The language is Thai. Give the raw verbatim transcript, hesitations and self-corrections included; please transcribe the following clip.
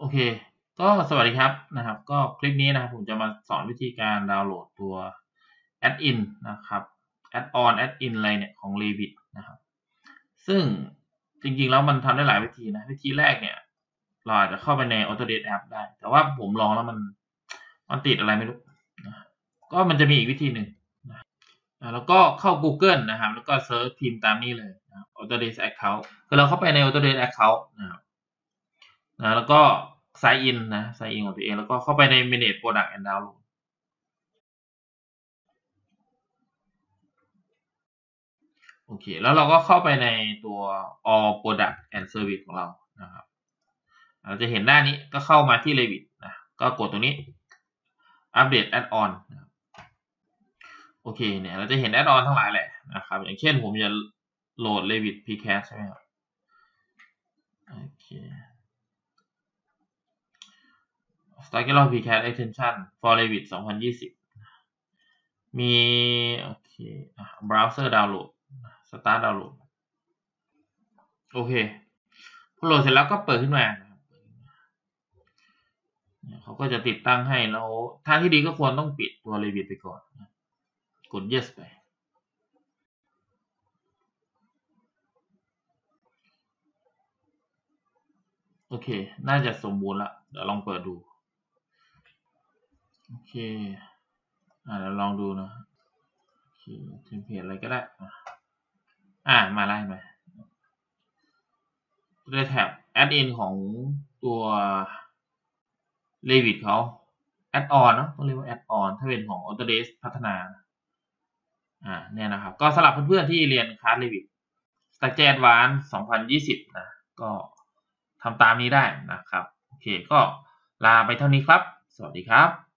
โอเคก็สวัสดีครับนะครับก็คลิปนี้นะครับผมจะมาสอนวิธีการดาวน์โหลดตัว Add-in นะครับ Add-on Add-in อะไรเนี่ยของ Revit นะครับซึ่งจริงๆแล้วมันทำได้หลายวิธีนะวิธีแรกเนี่ยเราอาจจะเข้าไปใน Autodesk App ได้แต่ว่าผมลองแล้วมันมันติดอะไรไม่รู้นะก็มันจะมีอีกวิธีหนึ่งนะแล้วก็เข้า Google นะครับแล้วก็เซิร์ชพิมพ์ตามนี้เลยนะ Autodesk Account คือเราเข้าไปใน Autodesk Account นะครับนะแล้วก็ sign in นะ sign in ของตัวเองแล้วก็เข้าไปใน manage product and download โอเคแล้วเราก็เข้าไปในตัว all product and service ของเรานะครับเราจะเห็นหน้านี้ก็เข้ามาที่ Revit นะก็กดตรงนี้ update add-on นะครับโอเคเนี่ยเราจะเห็น add-on ทั้งหลายแหละนะครับอย่างเช่นผมจะโหลด Revit พี แคส ใช่ไหมครับโอเค Structural พี แคส extension for Revit สองพันยี่สิบมีโอเค browser download start download โอเคพอโหลดเสร็จแล้วก็เปิดขึ้นมานะครับเขาก็จะติดตั้งให้แล้วทางที่ดีก็ควรต้องปิดตัว Revit ไปก่อนกด yes ไปโอเคน่าจะสมบูรณ์ละเดี๋ยวลองเปิดดูโอเคอ่าเดี๋ยวลองดูนะโอเคเทมเพลตอะไรก็ได้อ่ามาไล่มาด้วยแท็บ add-in ของตัว Revit เขา add-on เนาะต้องเรียกว่า add-on ถ้าเป็นของ Autodesk พัฒนาอ่าเนี่ยนะครับก็สำหรับเพื่อนๆที่เรียนคลาส Revit Structure Advanced สองพันยี่สิบนะก็ทำตามนี้ได้นะครับโอเคก็ลาไปเท่านี้ครับสวัสดีครับ